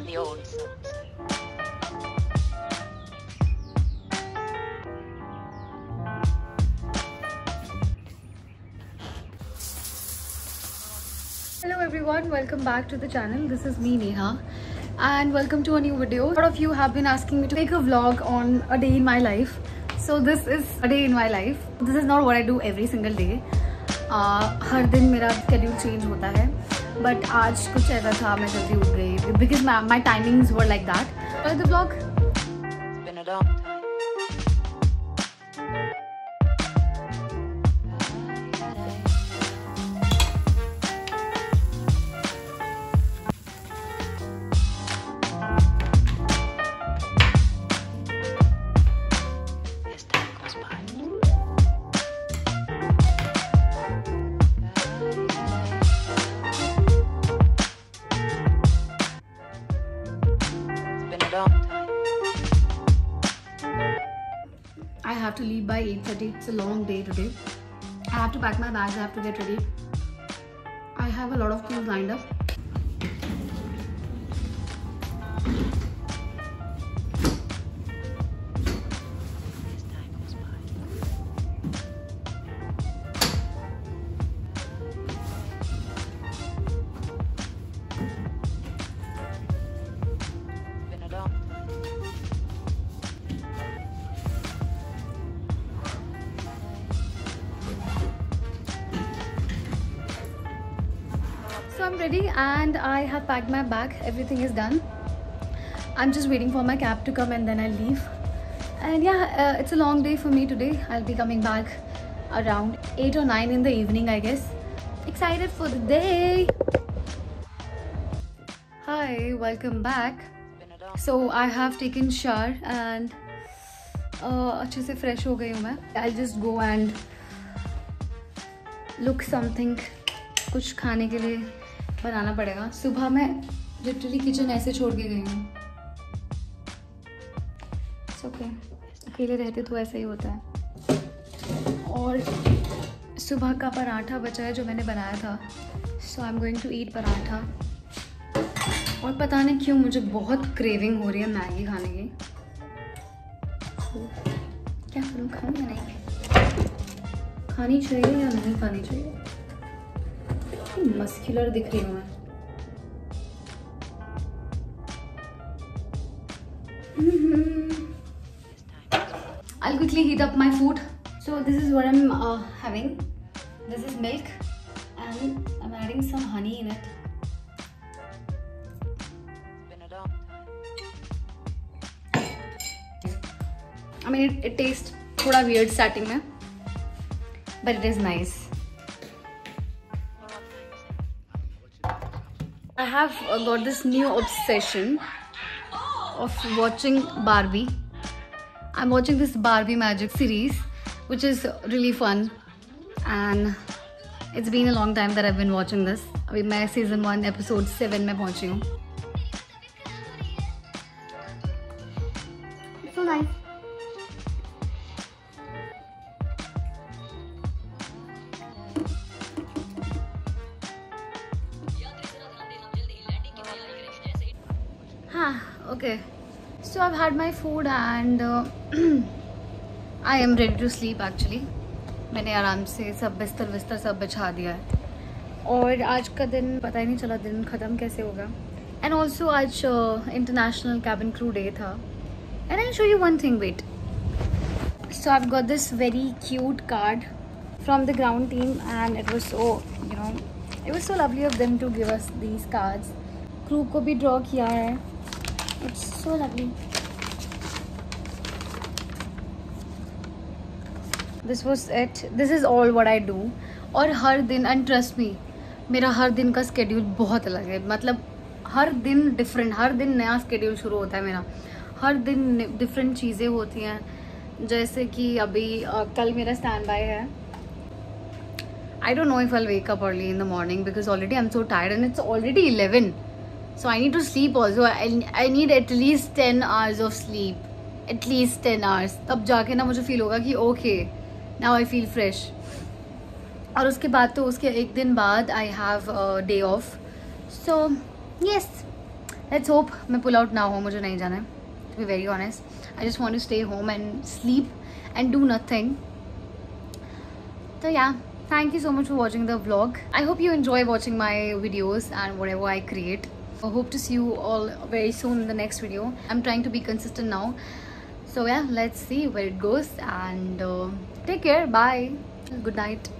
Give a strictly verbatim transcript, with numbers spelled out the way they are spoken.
the old sunset. Hello everyone, welcome back to the channel. This is me Neha and welcome to a new video. A lot of you have been asking me to make a vlog on a day in my life. So this is a day in my life. This is not what I do every single day. uh, हर दिन मेरा schedule change होता है, but आज कुछ ऐसा था, मैं जल्दी उठ गई because my, my timings were like that. Enjoy the vlog. It's been a long time. I have to leave by eight thirty. It's a long day today. I have to pack my bags. I have to get ready. I have a lot of things lined up. So I'm ready and I have packed my bag. Everything is done. I'm just waiting for my cab to come and then I'll leave. And yeah, uh, it's a long day for me today. I'll be coming back around eight or nine in the evening, I guess. Excited for the day. Hi, welcome back. So I have taken shower and uh, अच्छे से fresh हो गई हूँ मैं. I'll just go and look something. कुछ खाने के लिए बनाना पड़ेगा. सुबह मैं लिटरली किचन ऐसे छोड़ के गई हूँ. ओके, अकेले रहते तो ऐसा ही होता है. और सुबह का पराठा बचा है जो मैंने बनाया था. So I am going to eat paratha. और पता नहीं क्यों मुझे बहुत क्रेविंग हो रही है मैगी खाने की. क्या करूँ, खाऊँ या नहीं? खानी चाहिए या नहीं खानी चाहिए? मस्कुलर दिख रही हूँ मैं. I'll quickly heat up my food. So this is what I'm uh, having. This is milk and I'm adding some honey in it. I mean it, it tastes थोड़ा weird starting में, but it is nice. I have uh, got this new obsession of watching Barbie. I'm watching this Barbie Magic series, which is really fun, and it's been a long time that I've been watching this. अभी मैं season one episode seven में पहुंची हूँ. It's so nice. Okay, so I've had my food and uh, I am ready to sleep actually. मैंने आराम से सब बिस्तर बिस्तर सब बिछा दिया है और आज का दिन पता ही नहीं चला दिन ख़त्म कैसे होगा. And also आज इंटरनेशनल कैबिन क्रू डे था. And I'll show you one thing, wait. So I've got this very cute card from the ground team and it was so, you know, it was so lovely of them to give us these cards. Crew को भी draw किया है. It's so lovely. This was it. This is all what I do. और हर दिन, and trust me, मेरा हर दिन का schedule बहुत अलग है. मतलब हर दिन different, हर दिन नया schedule शुरू होता है मेरा. हर दिन different चीज़ें होती हैं. जैसे कि अभी uh, कल मेरा stand by है. I don't know if I'll wake up early in the morning because already I'm so tired and it's already eleven. So I need to sleep also. I, I need at least ten hours of sleep. At least ten hours. तब जाके ना मुझे feel होगा कि okay, now I feel fresh. और उसके बाद तो उसके एक दिन बाद I have a day off. So yes, let's hope मैं पुल आउट ना हो, मुझे नहीं जाना है, to be very honest. I just want to stay home and sleep and do nothing. So yeah, thank you so much for watching the vlog. I hope you enjoy watching my videos and whatever I create. I hope to see you all very soon in the next video. I'm trying to be consistent now. So yeah, let's see where it goes, and uh, take care. Bye. Good night.